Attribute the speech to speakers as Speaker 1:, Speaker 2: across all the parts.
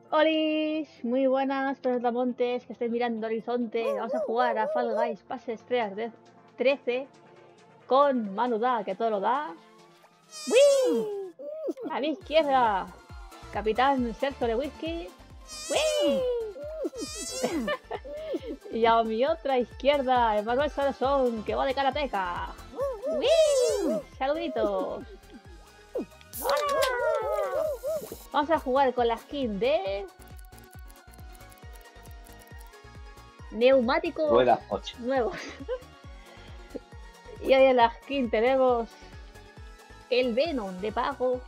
Speaker 1: Olis, muy buenas, montes que estáis mirando el horizonte. Vamos a jugar a Fall Guys Pase Estrellas de 13 con Manuda, que todo lo da. ¡Wii! A mi izquierda, Capitán Sergio de Whisky. ¡Wii! Y a mi otra izquierda, Emanuel Sarasón, que va de karateca. ¡Wii! Saluditos. Vamos a jugar con la skin de neumáticos nuevos. Y ahí en la skin tenemos el Venom de pago.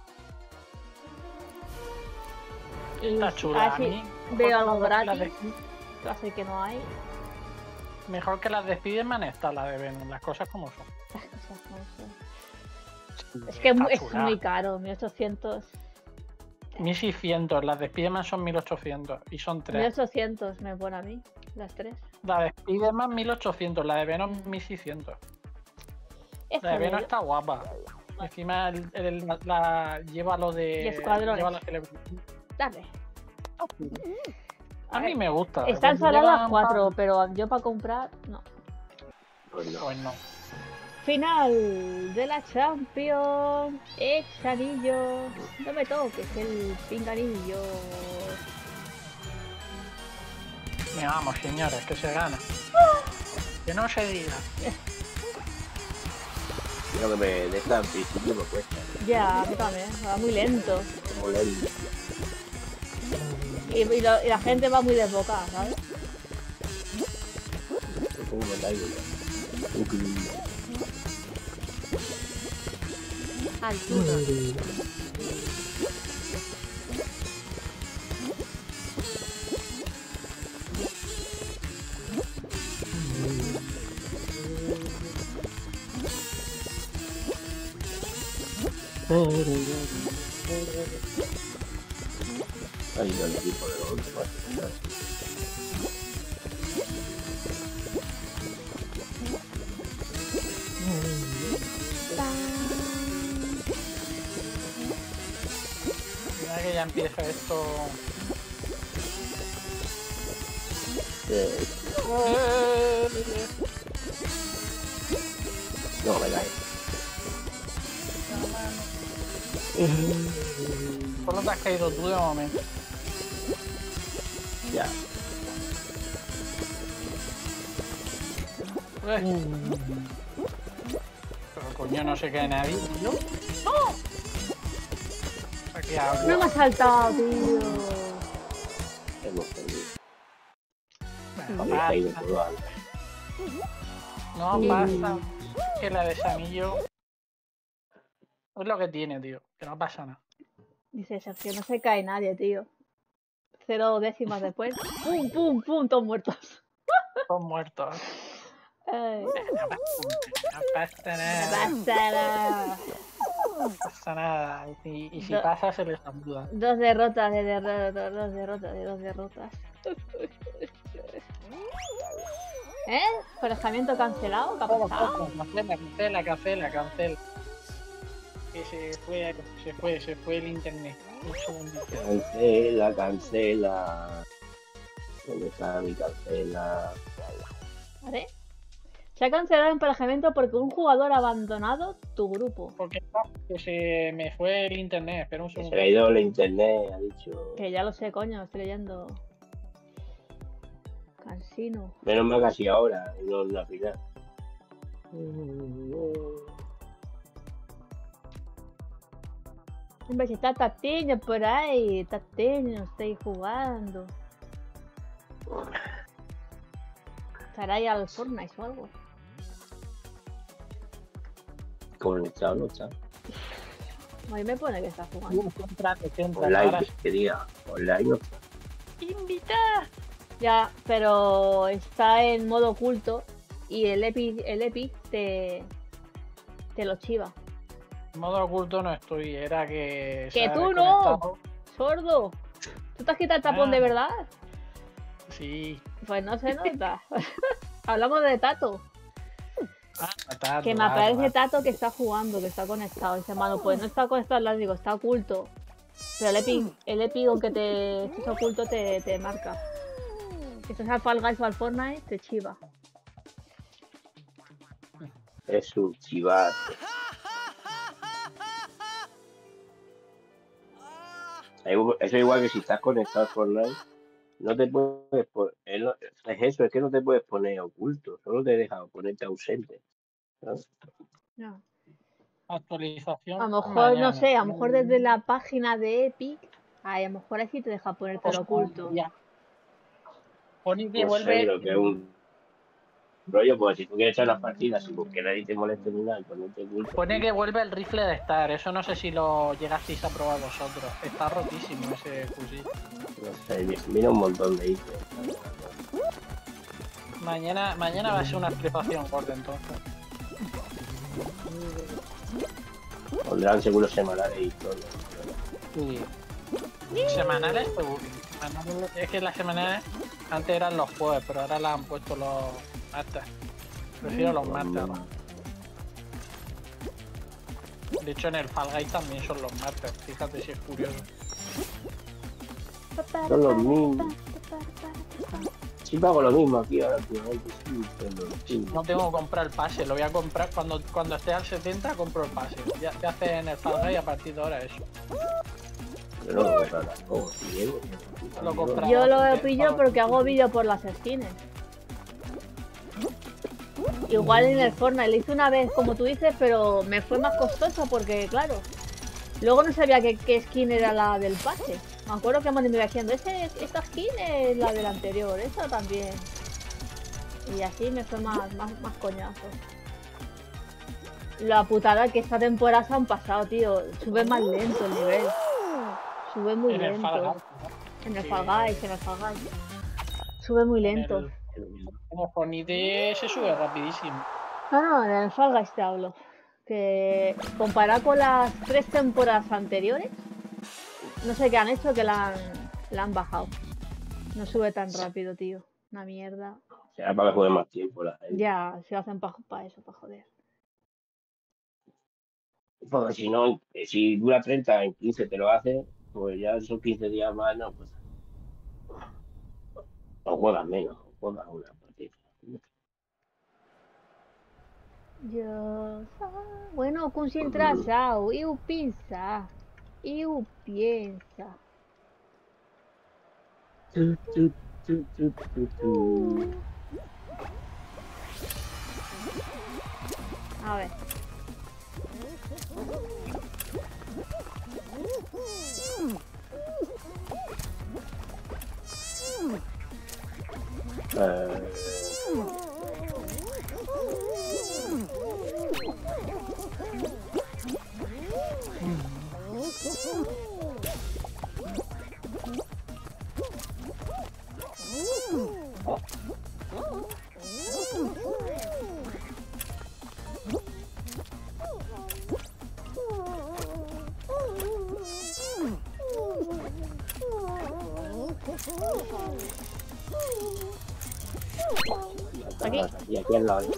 Speaker 2: Está chula.
Speaker 1: Así veo algo gratis. Así que no hay.
Speaker 2: Mejor que las de Spiderman está la de Venom, las cosas como son.
Speaker 1: Las cosas como son. Es que es muy caro, 1800.
Speaker 2: 1600, las de Spiderman son 1800 y son 3.
Speaker 1: 1800 me pone a mí, las 3.
Speaker 2: La de Spiderman 1800, la de Venom 1600. La de Venom está guapa. Encima lleva lo de.
Speaker 1: Y escuadrones.
Speaker 2: Lleva la celebridad.
Speaker 1: Dale.
Speaker 2: A mí me gusta.
Speaker 1: Están saladas 4, pero yo para comprar, no.
Speaker 2: Pues no.
Speaker 1: Final de la Champions. Ex anillo. No me toques el pinganillo.
Speaker 2: Venga, vamos, señores, que se gana. Que no se diga.
Speaker 3: Creo que me deja al principio me cuesta.
Speaker 1: Ya, a mí también. Va muy lento.
Speaker 3: Como lento.
Speaker 1: Y la gente va muy desbocada, ¿sabes?
Speaker 3: Como me caigo ya.
Speaker 1: Altura.
Speaker 3: Ahí no el equipo de los otros.
Speaker 2: Mira que ya empieza esto.
Speaker 3: No me cae.
Speaker 2: Solo te has caído tú de momento.
Speaker 3: Ya.
Speaker 2: Pero coño, no se cae nadie. ¿No? Aquí hablo.
Speaker 1: No me ha saltado, tío.
Speaker 3: Hemos perdido.
Speaker 2: Bueno,
Speaker 3: Habéis caído todo algo.
Speaker 2: no pasa. Que la de Samillo es lo que tiene, tío. Que no pasa nada.
Speaker 1: Dice Sergio, no se cae nadie, tío. 0 décimas después. ¡Pum, pum, pum! Todos muertos.
Speaker 2: Son muertos.
Speaker 1: Ay,
Speaker 2: No pasa nada.
Speaker 1: no pasa nada.
Speaker 2: No pasa nada. Y si pasa, se les saluda.
Speaker 1: 2 derrotas de dos derrotas. ¿Eh? ¿Emparejamiento cancelado? ¿Qué ha pasado?
Speaker 2: Cancela. Que se fue el internet. Un segundito.
Speaker 3: Cancela. ¿Dónde está mi cancela?
Speaker 1: ¿Vale? Se ha cancelado el emparejamiento porque un jugador ha abandonado tu grupo.
Speaker 2: Porque que se me fue el internet. Espera un
Speaker 3: Se
Speaker 2: segundo.
Speaker 3: le ha ido el internet, ha dicho.
Speaker 1: Que ya lo sé, coño, estoy leyendo. Cansino.
Speaker 3: Menos mal casi ahora, y no en la final.
Speaker 1: Hombre, si está Tatiño por ahí, Tatiño, estoy jugando. ¿Estará ahí al Fortnite o algo?
Speaker 3: Conectado no está.
Speaker 1: A mí me pone que está jugando.
Speaker 3: Online, que diga. Online no está.
Speaker 2: ¡Invita!
Speaker 1: Ya, pero está en modo oculto y el Epic te lo chiva.
Speaker 2: En modo oculto no estoy, era que...
Speaker 1: ¡Que
Speaker 2: se ha
Speaker 1: tú no!
Speaker 2: desconectado.
Speaker 1: ¡Sordo! ¿Tú te has quitado el tapón de verdad?
Speaker 2: Sí.
Speaker 1: Pues no se nota. Hablamos de Tato.
Speaker 2: Tato,
Speaker 1: Que me aparece Tato que está jugando, que está conectado. Dice, mano, pues no está conectado, le digo, está oculto. Pero el Epic aunque te estés oculto, te marca. Si estás al Fall Guys o al Fortnite, te chiva.
Speaker 3: Es un chivato. Eso igual que si estás conectado al Fortnite, no te puedes poner. Es eso, es que no te puedes poner oculto, solo te deja ponerte ausente. ¿No?
Speaker 1: No.
Speaker 2: Actualización.
Speaker 1: A lo mejor,
Speaker 2: mañana.
Speaker 1: no sé, a lo mejor desde la página de Epic, a lo mejor así te deja ponerte lo oculto.
Speaker 2: Pone que
Speaker 3: Pues
Speaker 2: vuelve.
Speaker 3: seguro que es un rollo, pues si tú quieres echar las partidas y que nadie te moleste ni nada, ponerte oculto.
Speaker 2: Pone que vuelve el rifle de Star, eso no sé si lo llegasteis a probar vosotros. Está rotísimo ese fusil.
Speaker 3: No sé, mira un montón de ítems.
Speaker 2: Mañana va a ser una actualización corta entonces.
Speaker 3: Pondrán seguro semanales y todo.
Speaker 2: Sí. Semanales, seguro. Es que las semanales antes eran los jueves, pero ahora las han puesto los martes. Prefiero los martes ahora. De hecho en el Fall Guys también son los martes, fíjate si es curioso.
Speaker 3: Son los mismos. Sí pago lo mismo aquí ahora, tío. Sí.
Speaker 2: No tengo que comprar el pase, lo voy a comprar cuando esté al 70, compro el pase. Ya hace en el Fall Guys a partir de ahora eso.
Speaker 3: Yo no lo compro tampoco,
Speaker 1: Yo lo pillo porque hago vídeo por las skins. Igual en el Fortnite, lo hice una vez como tú dices, pero me fue más costoso porque, claro, luego no sabía qué skin era la del pase. Me acuerdo que me iba diciendo, esta skin es la del anterior, esta también. Y así me fue más coñazo. La putada que esta temporada se han pasado, tío. Sube más lento el nivel. Sube muy lento. En el Fall Guys, Sube muy lento.
Speaker 2: En el Fortnite se sube rapidísimo.
Speaker 1: No, en el Fall Guys te hablo. Que comparado con las 3 temporadas anteriores, no sé qué han hecho que la han bajado. No sube tan rápido, tío. Una mierda.
Speaker 3: Será para que juegue más tiempo la gente.
Speaker 1: Ya, se hacen para eso, para joder.
Speaker 3: Porque si no, si dura 30, en 15 te lo hace, pues ya son 15 días más, no, pues. O juegas menos, o juegas una partida.
Speaker 1: Bueno, concentração, eu piensa. A ver. Aquí.
Speaker 3: Y aquí al lado.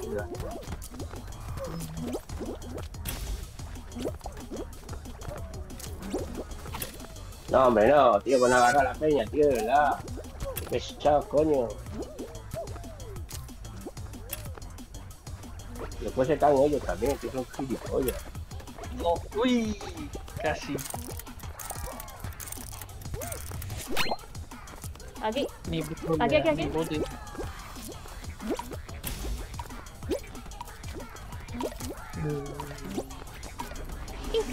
Speaker 3: No, hombre, no, tío, con agarrar la peña, tío, de verdad. Qué pesado, coño. Después se caen ellos también, que son gilipollas.
Speaker 2: No, uy, casi.
Speaker 1: Aquí. Aquí. Y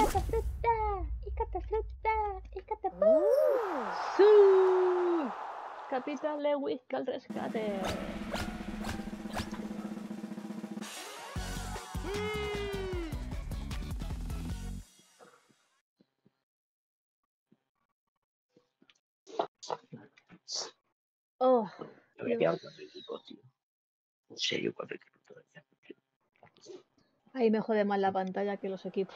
Speaker 1: catafruta. ¡Sí! Capitán Lewis que al rescate. Oh,
Speaker 3: me quedan 4 equipos, tío. En serio, 4 equipos todavía.
Speaker 1: Ahí me jode más la pantalla que los equipos.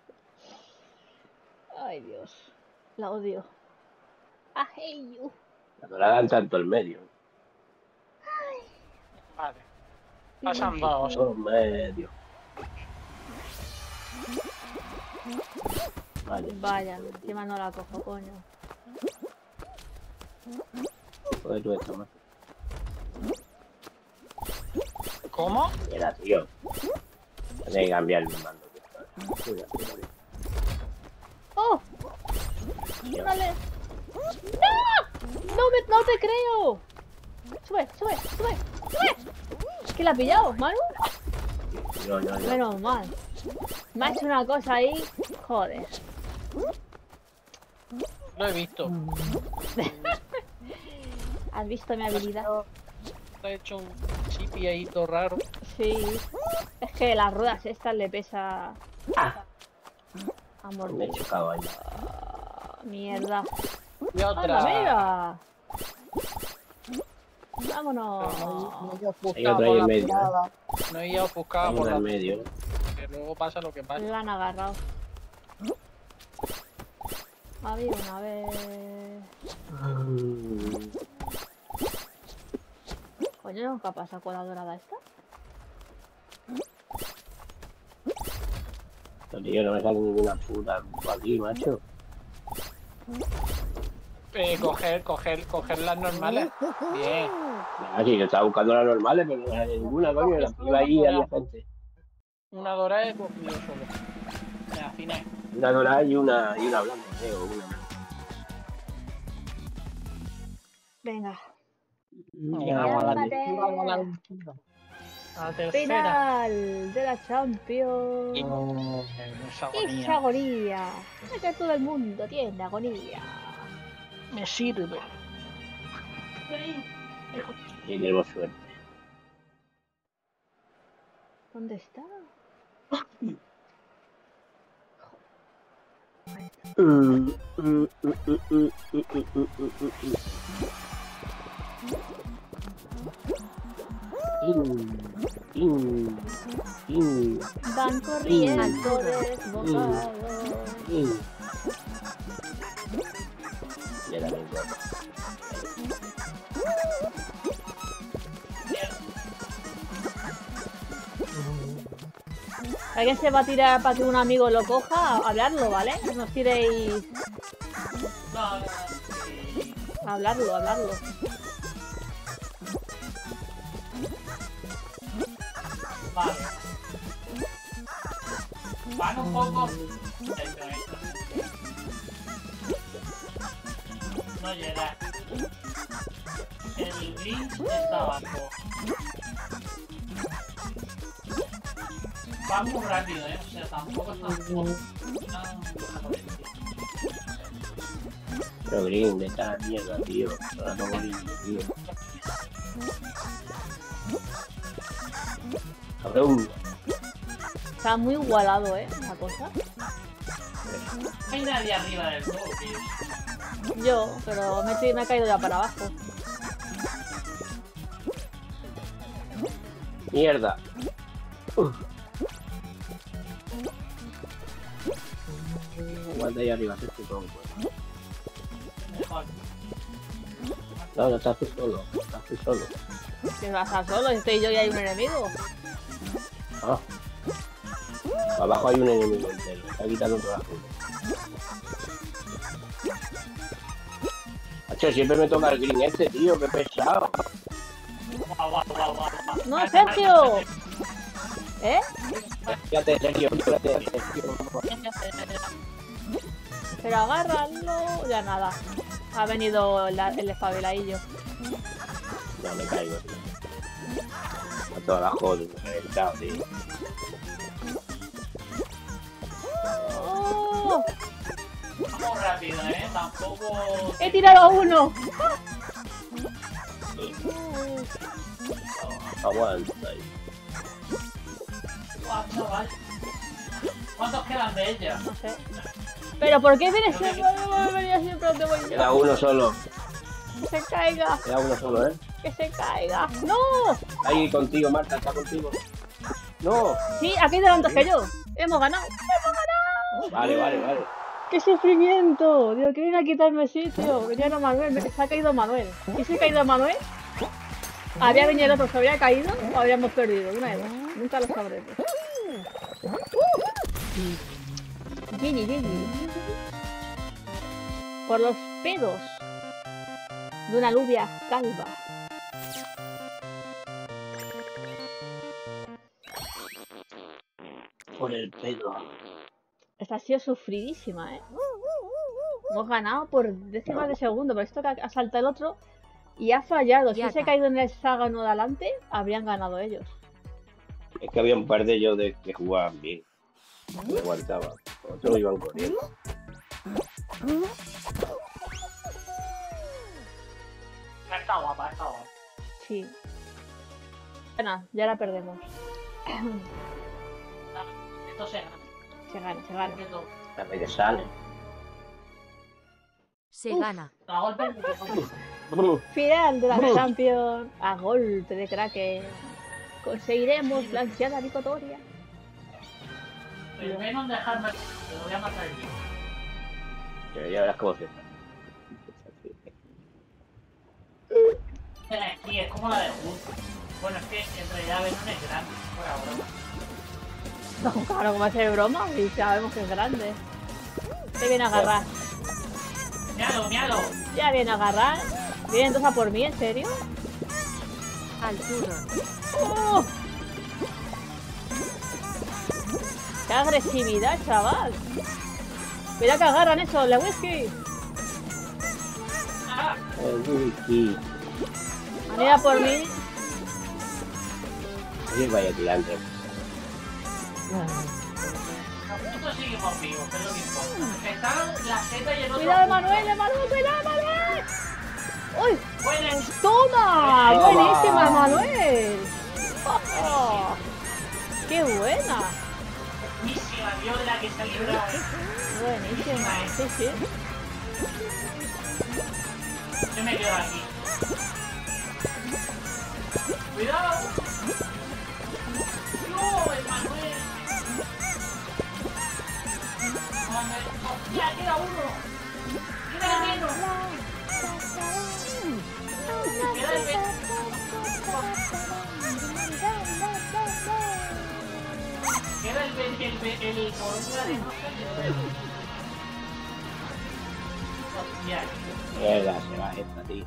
Speaker 1: Ay, Dios. La odio. I hate you.
Speaker 3: No la dan tanto el medio.
Speaker 2: Vale. Pasan dos.
Speaker 3: Medio. Vale.
Speaker 1: Vaya, encima no la cojo, coño.
Speaker 3: Joder, tú estás más.
Speaker 2: ¿Cómo?
Speaker 3: Mira, tío. Tienes que cambiar el mando. Cuidado, cuidado.
Speaker 1: ¡Oh!
Speaker 3: Tío.
Speaker 1: ¡Dale! ¡No! ¡No te creo! ¡Sube, sube, sube! ¡Sube! ¿Qué la ha pillado, Manu?
Speaker 3: No.
Speaker 1: Menos mal. Me ha hecho una cosa ahí. Joder.
Speaker 2: Lo he visto.
Speaker 1: ¿Has visto mi habilidad?
Speaker 2: Te ha hecho un chipi ahí todo raro.
Speaker 1: Sí. Es que las ruedas estas le pesa
Speaker 3: Ah,
Speaker 1: a
Speaker 3: me he
Speaker 1: morder.
Speaker 3: chocado ahí.
Speaker 1: Mierda.
Speaker 2: Y otra.
Speaker 1: ¡Anda, mira!
Speaker 2: Pero
Speaker 1: Vámonos.
Speaker 2: no iba
Speaker 3: Hay
Speaker 2: ofuscada
Speaker 3: otra ahí
Speaker 2: por
Speaker 3: en
Speaker 2: la
Speaker 3: medio.
Speaker 2: mirada. No iba ofuscada
Speaker 3: Hay
Speaker 2: por
Speaker 3: una
Speaker 2: la
Speaker 3: en medio.
Speaker 2: que luego pasa lo que pasa.
Speaker 1: La han agarrado. Había una vez. Coño, ¿qué ha pasado con la dorada esta?
Speaker 3: Tío, no me sale ninguna puta aquí, macho.
Speaker 2: Coger las normales. Bien.
Speaker 3: Ah, sí, yo estaba buscando las normales, pero no sale ninguna, coño. La iba ahí había gente.
Speaker 2: Una dorada y pues yo solo. Me afiné.
Speaker 3: Una dorada y una blanca, creo. Una.
Speaker 1: Venga.
Speaker 2: Vamos a la
Speaker 1: Llámate.
Speaker 2: a la tercera.
Speaker 1: Final de la Champions.
Speaker 2: Esa
Speaker 1: ¡Qué
Speaker 2: agonía.
Speaker 1: agonía! Es que todo el mundo tiene agonía.
Speaker 2: Me sirve.
Speaker 3: Y tenemos suerte.
Speaker 1: ¿Dónde está? Van corriendo desbocados.
Speaker 3: Ya la vengo.
Speaker 1: ¿Alguien se va a tirar para que un amigo lo coja? Hablarlo, ¿vale? No os tiréis. Hablarlo.
Speaker 2: Vale. Van un poco. No llega. El Grinch está abajo. Va muy rápido, o sea, tampoco está
Speaker 3: Pero Green, de esta mierda, tío. Ahora no voy, tío. Cabrón.
Speaker 1: Está muy igualado, la cosa.
Speaker 2: No hay nadie arriba del todo, tío.
Speaker 1: Yo, pero me he caído ya para abajo.
Speaker 3: Mierda. Aguanta ahí arriba, haces tú todo.
Speaker 2: Mejor.
Speaker 3: No estás tú solo. Estás tú solo.
Speaker 1: Que vas a solo, estoy yo y hay un enemigo.
Speaker 3: Ah. Abajo hay un enemigo entero. Está quitando todas las cosas. Macho, siempre me toca el green este, tío. Qué pesado.
Speaker 2: Guau.
Speaker 1: ¡No, Sergio! ¿Eh?
Speaker 3: Fíjate, Sergio. Fíjate, Sergio.
Speaker 1: Pero agárralo. Ya nada. Ha venido el espabiladillo.
Speaker 3: No, me caigo, tío. A todas las jodas. Reventado, tío.
Speaker 1: ¡Oh!
Speaker 2: Vamos rápido, tampoco.
Speaker 1: ¡He tirado a uno!
Speaker 3: Aguanta ahí.
Speaker 2: Guau, chaval. ¿Cuántos quedan de ella?
Speaker 1: No sé. ¿Pero por qué vienes siempre? Venía siempre donde voy yo.
Speaker 3: Queda uno solo.
Speaker 1: Que se caiga.
Speaker 3: Queda uno solo, ¿eh?
Speaker 1: Que se caiga. ¡No!
Speaker 3: Ahí contigo, Marta. Está contigo. No.
Speaker 1: Sí, aquí delante que yo. Hemos ganado.
Speaker 3: Vale.
Speaker 1: ¡Qué sufrimiento! Dios, que viene a quitarme sitio. Venía a Manuel, se ha caído Manuel. ¿Y si ha caído Manuel? ¿Habría venido el otro, se habría caído o habríamos perdido? Una de dos. Nunca lo sabremos. Gigi. Por los pedos de una alubia calva.
Speaker 3: Por el pedo.
Speaker 1: Esta ha sido sufridísima, ¿eh? Hemos ganado por décimas de segundo, pero esto que ha saltado el otro y ha fallado. Si hubiese caído en el hexágono de adelante, habrían ganado ellos.
Speaker 3: Es que había un par de ellos que jugaban bien. Me aguantaba. Otros iban corriendo.
Speaker 2: Está guapa, está guapa.
Speaker 1: Sí. Bueno, ya la perdemos.
Speaker 2: Esto se gana.
Speaker 1: Se gana.
Speaker 3: A ver que sale.
Speaker 4: Se gana.
Speaker 2: A golpe.
Speaker 1: Final de la Champions. A golpe de Kraken. Conseguiremos la ansiada victoria.
Speaker 2: El Venom dejarme. Te lo voy a matar yo.
Speaker 3: Pero ya verás cómo se está.
Speaker 2: Sí, es como la de Hulk. Bueno, es que en realidad Venom es grande. Por ahora.
Speaker 1: No, claro, como hace broma, y sabemos que es grande. Se viene a agarrar.
Speaker 2: Míralo.
Speaker 1: Ya viene a agarrar. Viene entonces a por mí, ¿en serio?
Speaker 4: Altura.
Speaker 1: ¡Oh! ¡Qué agresividad, chaval! Mira que agarran eso, la whisky.
Speaker 3: El whisky.
Speaker 1: Han ido a por mí.
Speaker 3: Oye, vaya tirante.
Speaker 2: Nosotros seguimos vivos, que es lo que importa. Están la Z y el otro.
Speaker 1: ¡Cuidado, Manuel! ¡Cuidado, Manuel! ¡Uy!
Speaker 2: Buenas.
Speaker 1: ¡Toma!
Speaker 3: Toma.
Speaker 1: ¡Buenísima, Manuel! ¡Oh! ¡Qué buena!
Speaker 2: Buenísima, vio de la que se libró.
Speaker 1: Buenísima, sí.
Speaker 2: Yo me quedo aquí. ¡Cuidado! ¡No, el Manuel! ¡Hostia, queda uno! ¡Queda el Venom! ¡Queda el Venom! Queda el Corona de Rosa y el Venom. ¡Hostia!
Speaker 3: Mierda, se va esta, tío.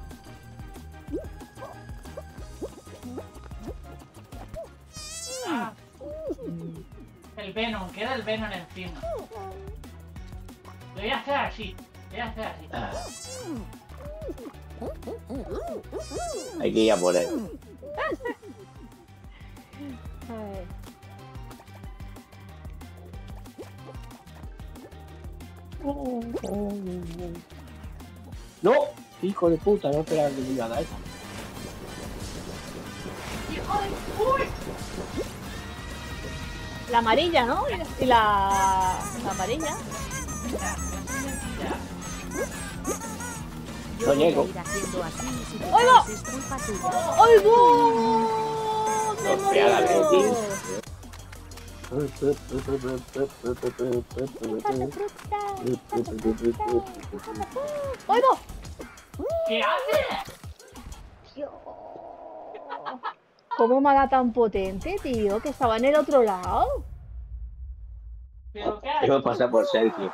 Speaker 2: El Venom, queda el Venom encima. Lo voy a hacer así.
Speaker 3: Hay que ir a por él.
Speaker 1: Ay.
Speaker 3: ¡No! Hijo de puta, no esperaba que me iba a dar.
Speaker 2: ¡Hijo de... ¡Uy!
Speaker 1: La amarilla, ¿no? Y la amarilla.
Speaker 4: Yo
Speaker 3: No
Speaker 4: voy a
Speaker 3: llego.
Speaker 4: ir haciendo así y si te
Speaker 1: ¡Oigo!
Speaker 4: caes es culpa tuya.
Speaker 1: ¡Oigo! ¡Me
Speaker 3: No, pégale,
Speaker 1: morí!
Speaker 3: tío.
Speaker 1: ¡Oigo!
Speaker 2: ¿Qué hace?
Speaker 1: Dios. ¿Cómo mala tan potente, tío? Que estaba en el otro lado.
Speaker 2: ¿Pero qué hace?
Speaker 3: Eso pasa por ser fallo.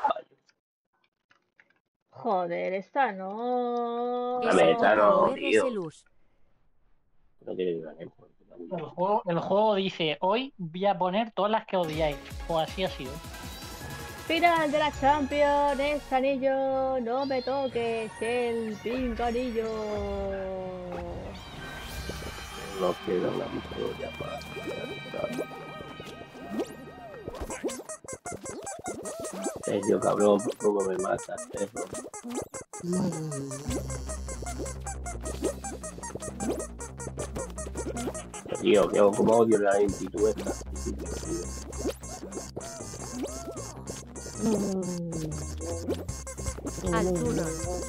Speaker 1: Joder, esta no.
Speaker 3: A ver, esta no, tío.
Speaker 4: Luz.
Speaker 3: No tiene ni ganar.
Speaker 2: El juego dice, hoy voy a poner todas las que odiáis. O así ha sido.
Speaker 1: Final de la Champions, este anillo, no me toques, el pinganillo.
Speaker 3: No queda una victoria para. Sergio, cabrón, ¿cómo me matas, perro? Tío, que como odio la lentitud esta.
Speaker 4: Altura.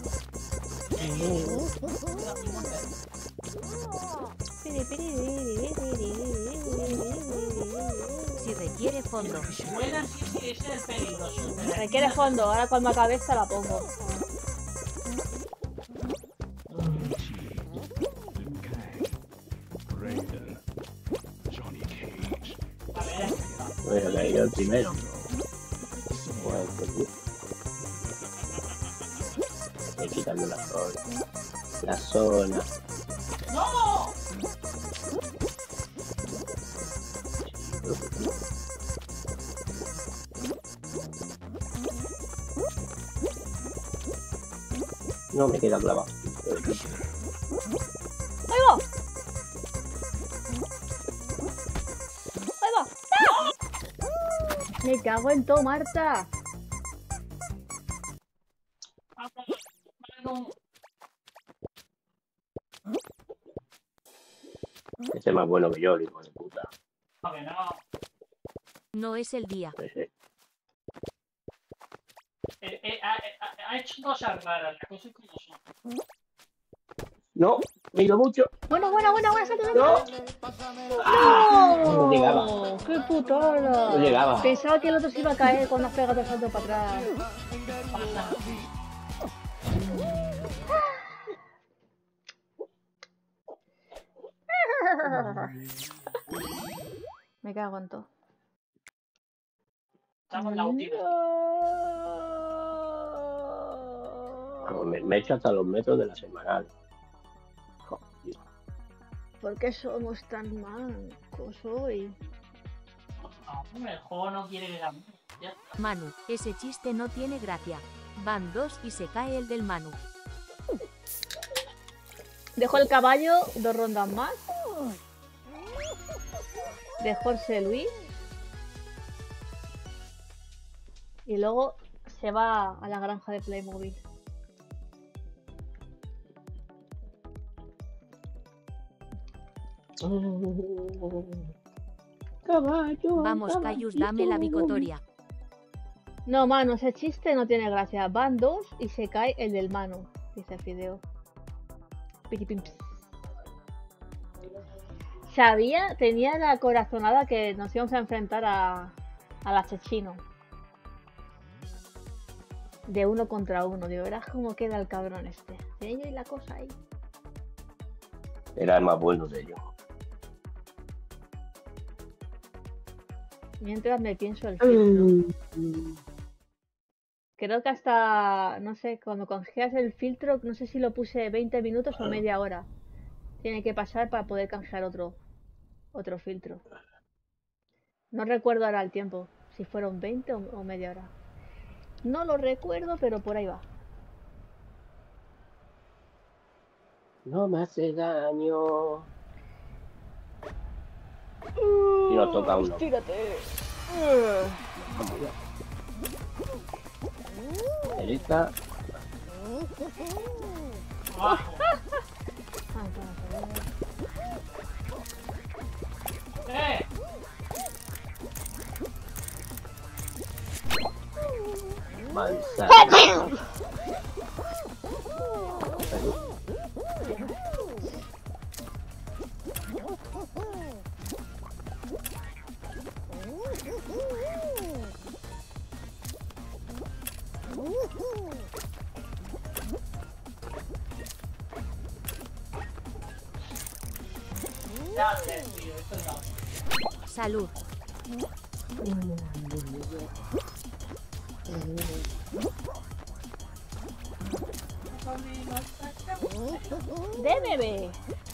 Speaker 4: Si requiere fondo.
Speaker 2: Buena sí que ese es el peligroso.
Speaker 1: Requiere fondo, ahora cuando acabe esta la pongo.
Speaker 2: A ver,
Speaker 3: Voy a caer el primero. Bueno, pues buscando la zona. La zona.
Speaker 2: ¡No!
Speaker 3: No me queda clavado.
Speaker 1: ¡Ahí va! ¡Ahí va! ¡Ah! Me cago en todo, Marta.
Speaker 3: Este es más bueno que yo, el hijo de puta.
Speaker 4: No es el día.
Speaker 3: Ese.
Speaker 2: Ha hecho cosas raras, las cosas como son.
Speaker 3: No, me he ido mucho.
Speaker 1: Buena, salta.
Speaker 3: No,
Speaker 1: ¡No!
Speaker 3: no llegaba.
Speaker 1: ¡Qué putada!
Speaker 3: No llegaba.
Speaker 1: Pensaba que el otro se iba a caer cuando has pegado el salto para atrás. Me cago en todo.
Speaker 2: Estamos en la última.
Speaker 3: Vamos, me he hecho hasta los metros de la semanal. Joder.
Speaker 1: ¿Por qué somos tan mancos hoy?
Speaker 2: No, el juego no quiere que gane. Ya.
Speaker 4: Manu, ese chiste no tiene gracia. Van 2 y se cae el del Manu.
Speaker 1: Dejo el caballo 2 rondas más. De Jorge Luis. Y luego se va a la granja de Playmobil.
Speaker 3: Caballo.
Speaker 4: Vamos, Cayus, dame la bicotoria.
Speaker 1: No, mano, ese chiste no tiene gracia. Van 2 y se cae el del Manu, dice Fideo. Pitipimps. Sabía, tenía la corazonada que nos íbamos a enfrentar a la Chechino. De 1 contra 1. Digo, verás cómo queda el cabrón este. Tiene ahí la cosa ahí.
Speaker 3: Era el más bueno de ellos.
Speaker 1: Mientras me pienso el filtro. Creo que hasta, no sé, cuando canjeas el filtro, no sé si lo puse 20 minutos o media hora. Tiene que pasar para poder canjear otro filtro. No recuerdo ahora el tiempo, si fueron 20 o media hora. No lo recuerdo, pero por ahí va.
Speaker 3: No me hace daño. Y nos toca uno.
Speaker 1: Tírate.
Speaker 3: Elita.
Speaker 2: Abajo. ¡Eh!
Speaker 3: Manzana.
Speaker 2: Dale, tío, esto es la...
Speaker 4: Salud.
Speaker 1: ¡De bebé!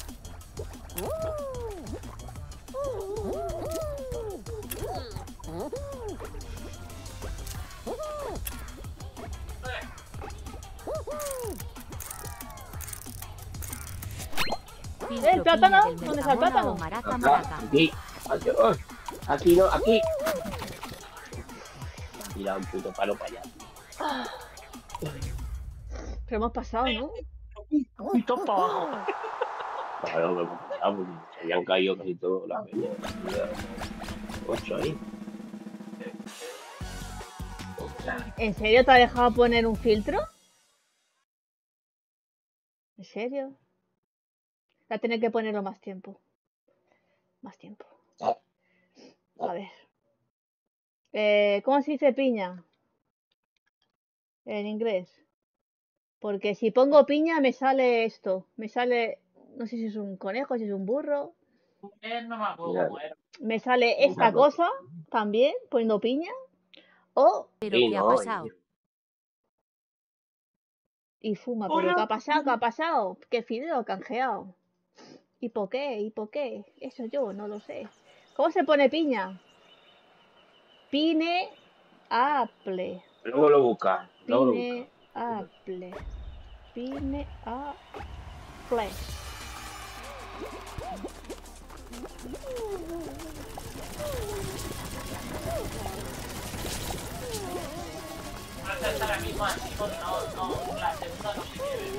Speaker 4: Filtro
Speaker 1: plátano?
Speaker 4: piña del
Speaker 1: ¿Dónde está el
Speaker 4: Mercadona
Speaker 1: plátano?
Speaker 4: o maraca maraca.
Speaker 3: Aquí. Aquí no, aquí. Tira un puto palo para allá.
Speaker 1: Pero hemos pasado, ¿no?
Speaker 2: Y todo para abajo.
Speaker 3: Claro, me porque se habían caído casi todas las peñas. 8 ahí.
Speaker 1: ¿En serio te ha dejado poner un filtro? ¿En serio? Va a tener que ponerlo más tiempo. Más tiempo. A ver. ¿Cómo se dice piña? En inglés. Porque si pongo piña me sale esto. Me sale... No sé si es un conejo, si es un burro.
Speaker 2: No me acuerdo cómo era.
Speaker 1: Me sale esta cosa también, poniendo piña. O...
Speaker 4: Pero
Speaker 3: Sí,
Speaker 4: ¿qué ha
Speaker 3: no,
Speaker 4: pasado?
Speaker 1: Y fuma, pero ¿qué ha pasado? ¿Qué ha pasado? ¿Qué fideo canjeado? ¿Y por qué? ¿Y por qué? Eso yo no lo sé. ¿Cómo se pone piña? Pine apple.
Speaker 3: Luego lo busca. Luego lo busca.
Speaker 1: Pine apple. Pine apple.
Speaker 2: Hasta estar aquí mismo así, no, la segunda no se quiere.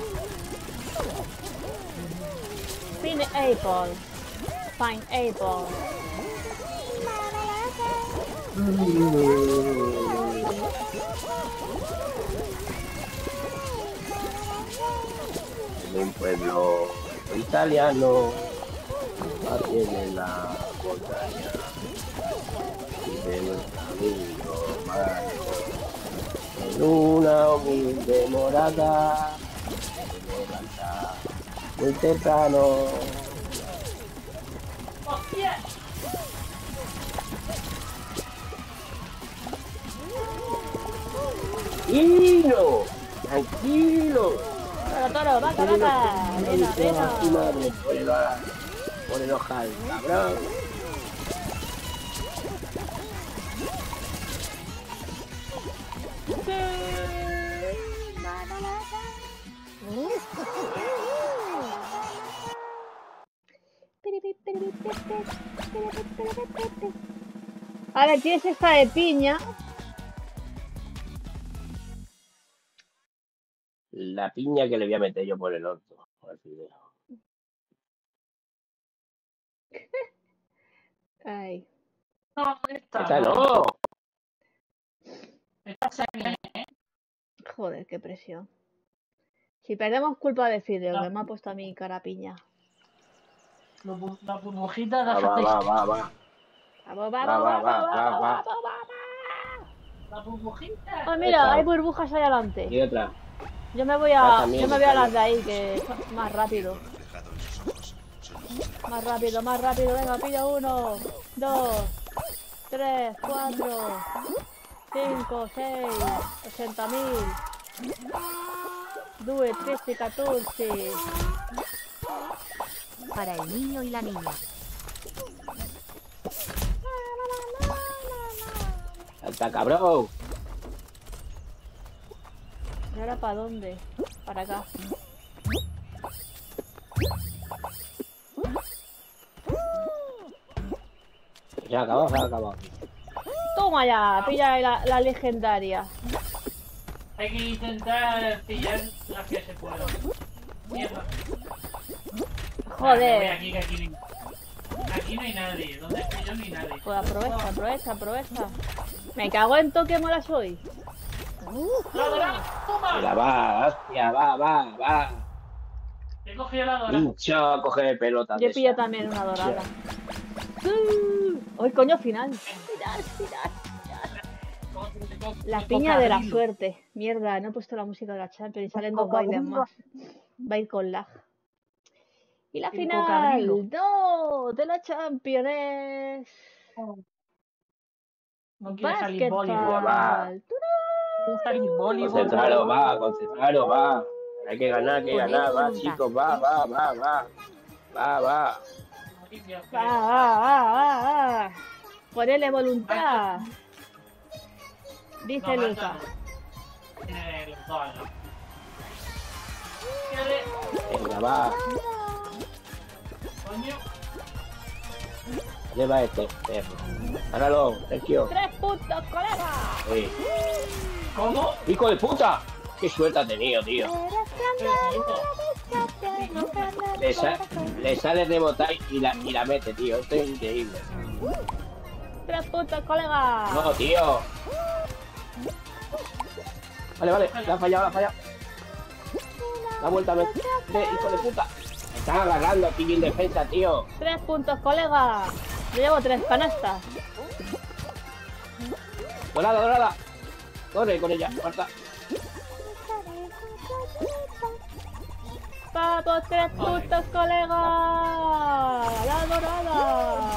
Speaker 1: Pineapple. Pineapple.
Speaker 3: En un pueblo italiano tiene la montaña de nuestro amigo Marco. En una humilde morada se levanta muy temprano.
Speaker 2: ¡Hostia!
Speaker 3: ¡Tranquilo! ¡Tranquilo!
Speaker 1: Toro, vaca, vaca. Nena, nena.
Speaker 3: Por el ojal, cabrón.
Speaker 1: Ahora tienes esta de piña.
Speaker 3: La piña que le voy a meter yo por el orto. Al fideo.
Speaker 1: Ay.
Speaker 2: No, esta
Speaker 3: ¡Esta no!
Speaker 2: Esta se viene, ¿eh?
Speaker 1: Joder, qué presión. Si perdemos culpa de Fideo,
Speaker 2: No.
Speaker 1: que me ha puesto a mi cara piña.
Speaker 2: La burbujita de
Speaker 3: Va.
Speaker 1: Vamos,
Speaker 3: Va.
Speaker 2: La burbujita.
Speaker 1: Oh, mira, hay burbujas ahí adelante.
Speaker 3: Y otra.
Speaker 1: Yo me voy
Speaker 3: Ah,
Speaker 1: a,
Speaker 3: también,
Speaker 1: yo me voy a
Speaker 3: también.
Speaker 1: las de ahí, que son más rápido. Más rápido, venga, pido 1, 2, 3, 4, 5, 6, 80.000. 2, 13, 14.
Speaker 4: Para el niño y la niña.
Speaker 3: ¡Salta, cabrón!
Speaker 1: ¿Y ahora para dónde? Para acá.
Speaker 3: Se ha acabado.
Speaker 1: Toma ya, pilla la legendaria.
Speaker 2: Hay que intentar pillar las que se puedan. Mierda.
Speaker 1: Joder.
Speaker 2: Voy aquí, que aquí no hay nadie. Donde estoy yo ni nadie.
Speaker 1: Pues aprovecha. Me cago en toque mola soy.
Speaker 2: ¡La dorada! ¡Toma!
Speaker 3: Mira, va, hostia, va.
Speaker 2: He cogido la dorada.
Speaker 3: Hincha, coge pelotas.
Speaker 1: Yo
Speaker 3: de
Speaker 1: pillo
Speaker 3: esas.
Speaker 1: también una dorada. ¡Ay, coño, final! La piña de la suerte. Mierda, no he puesto la música de la Champions y salen 2 bailes más. Va a ir con lag. Y la
Speaker 2: El
Speaker 1: final,
Speaker 2: cocodrilo.
Speaker 1: no, de la Champions es...
Speaker 2: No quiere salir voleibol.
Speaker 1: Basketball.
Speaker 2: Quiere salir voleibol.
Speaker 3: Concentraros, va. Hay que ganar, va, chicos, va.
Speaker 1: Va. Ponele voluntad. Dice Luca.
Speaker 2: Los dos, ¿no?
Speaker 3: Venga, va.
Speaker 2: Coño.
Speaker 3: Lleva este perro. Gánalo, Sergio.
Speaker 1: 3 puntos, colega.
Speaker 3: Sí.
Speaker 2: ¿Cómo?
Speaker 3: ¡Hijo de puta! ¡Qué suerte ha tenido, tío! Le sale rebotar y la mete, tío. Esto es increíble.
Speaker 1: 3 puntos, colega.
Speaker 3: No, tío. Vale. La ha fallado. La vuelta a meter, hijo de puta. Me están agarrando aquí en defensa, tío.
Speaker 1: 3 puntos, colega. Yo llevo 3 canastas.
Speaker 3: Dorada. Corre con ella, Marta.
Speaker 1: Vamos, 3 puntos, colega. La dorada.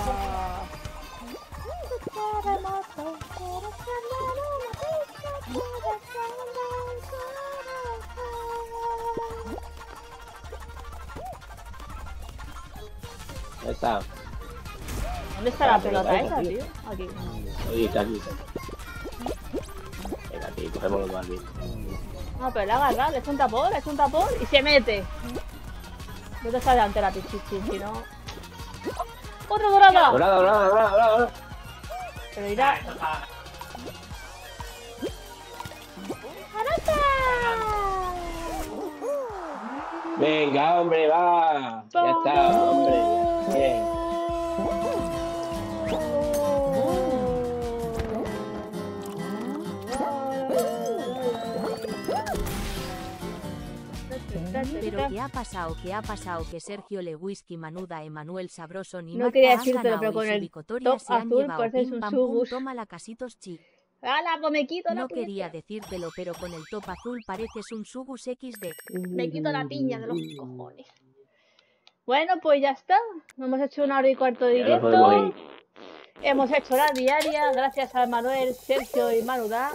Speaker 3: está.
Speaker 1: ¿Dónde está la pelota esa, tío? Aquí.
Speaker 3: Oye, está aquí. Venga, aquí, cogemos los más bien.
Speaker 1: No, pero le ha agarrado, le he hecho un tapón y se mete. No te sale delante la pichichi, si no. ¡Otra dorada!
Speaker 3: Dorada.
Speaker 1: Pero irá.
Speaker 3: Venga, hombre, va. Ya está, hombre. Bien.
Speaker 4: Pero ¿qué ha pasado? ¿Qué ha pasado? Que Sergio Lewicki, Manuda, Emanuel Sabroso ni
Speaker 1: No
Speaker 4: Marta
Speaker 1: quería
Speaker 4: han
Speaker 1: decírtelo,
Speaker 4: ganado
Speaker 1: pero
Speaker 4: y
Speaker 1: con
Speaker 4: su
Speaker 1: el
Speaker 4: victoria
Speaker 1: top
Speaker 4: se han
Speaker 1: azul
Speaker 4: llevado
Speaker 1: pareces
Speaker 4: pim
Speaker 1: un
Speaker 4: pam pum,
Speaker 1: sugus.
Speaker 4: toma la casitos chi.
Speaker 1: ¡Hala, pues me quito la
Speaker 4: No quería
Speaker 1: piña!
Speaker 4: decírtelo, pero con el top azul pareces un Sugus XD.
Speaker 1: Me quito la piña de los cojones. Bueno, pues ya está. Hemos hecho 1 hora y cuarto de
Speaker 3: Ya nos podemos
Speaker 1: directo.
Speaker 3: ir.
Speaker 1: Hemos hecho la diaria gracias a Manuel, Sergio y Manuda.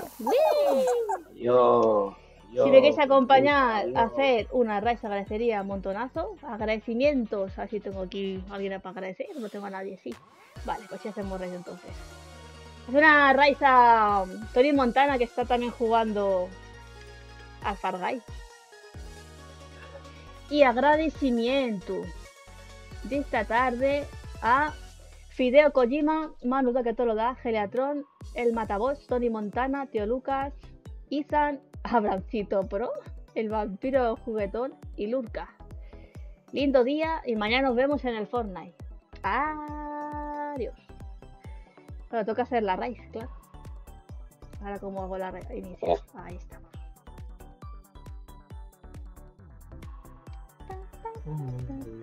Speaker 3: Yo.
Speaker 1: Si me queréis acompañar a hacer una raíz, agradecería un montonazo. Agradecimientos. A ver si tengo aquí a alguien para agradecer. No tengo a nadie, sí. Vale, pues sí hacemos raíz entonces. Es una raíz a Tony Montana, que está también jugando al Fall Guys. Y agradecimiento de esta tarde a Fideo Kojima, Manuda que todo lo da, Geleatron, El Mataboss, Tony Montana, Tío Lucas, Ethan, Abramcito Pro, El Vampiro Juguetón y Lurka. Lindo día y mañana nos vemos en el Fortnite. Adiós. Pero toca hacer la raíz, claro. Ahora cómo hago la raíz inicial. Ahí estamos.